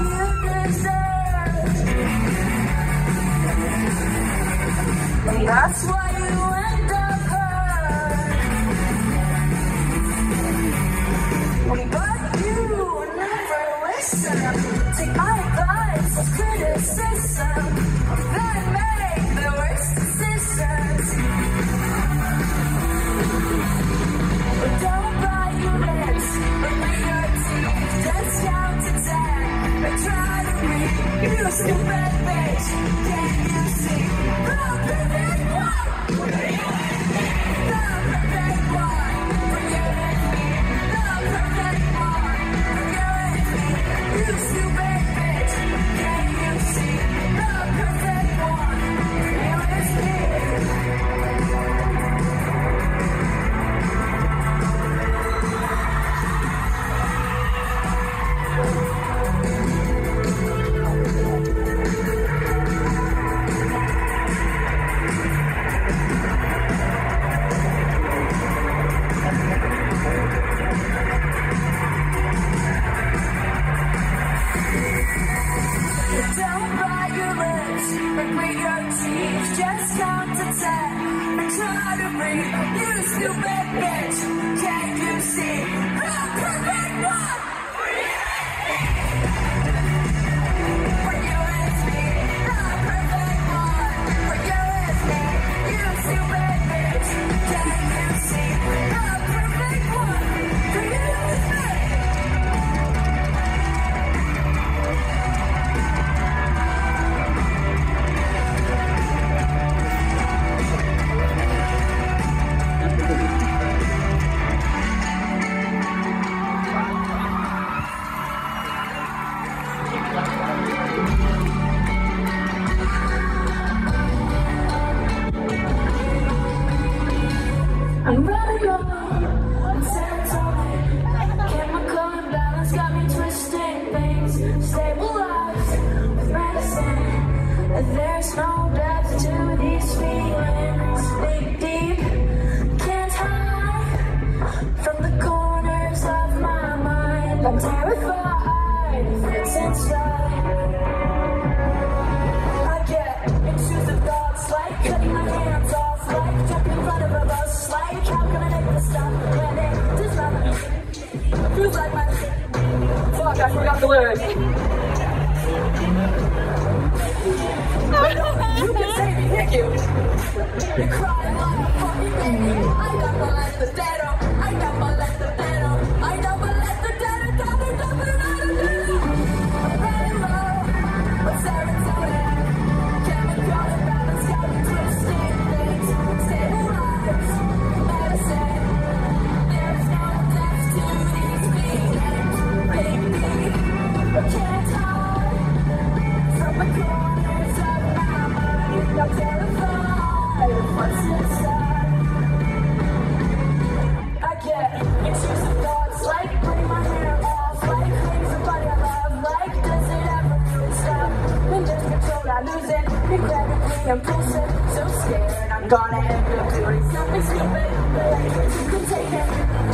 you deserve. And that's why you end up hurt. But you never listen. Take my advice as criticism, then make the worst decisions. But don't bite your lips, but with your teeth, just count to 10 and try to read. You stupid bitch, can't you see the perfect one? The perfect one, when you're with me. The perfect one, when you're with me. You stupid bitch, can't you see the perfect one? When you're with me. Don't bite your lips, but with your teeth, just count to 10 and try to breathe. You stupid bitch, can't you see the perfect one? When you're with me, the perfect one. When you're with me, you stupid bitch, can't you see the perfect one? When you're with me. I'm running low on serotonin. Chemical imbalance got me twisting things. Stabilized with medicine. And there's no depth to these feelings. Dig deep, can't hide from the corners of my mind. I'm terrified of what's inside. I get intrusive thoughts like cutting my hands off, like jumping in front of a bus, like how can I make this stop when it does not feels like my fuck, I forgot the lyrics. You can save me, thank you. You're crying like a fucking baby. I got my life the dead on. I got my life the dead on. I got my life the dead on. I'm running low with serotonin. Chemical imbalance got me twisting things. Stabilized medicine. There's no depth to these feelings. Baby, I can't hide from the corners of my mind. I'm terrified of what's inside. I get intrusive thoughts like burning my hair off, like hurting somebody I love, like does it ever really stop? When there's control, I lose it. Incredibly impulsive, so scared I'm gonna end up doing something stupid, but I think you can take it.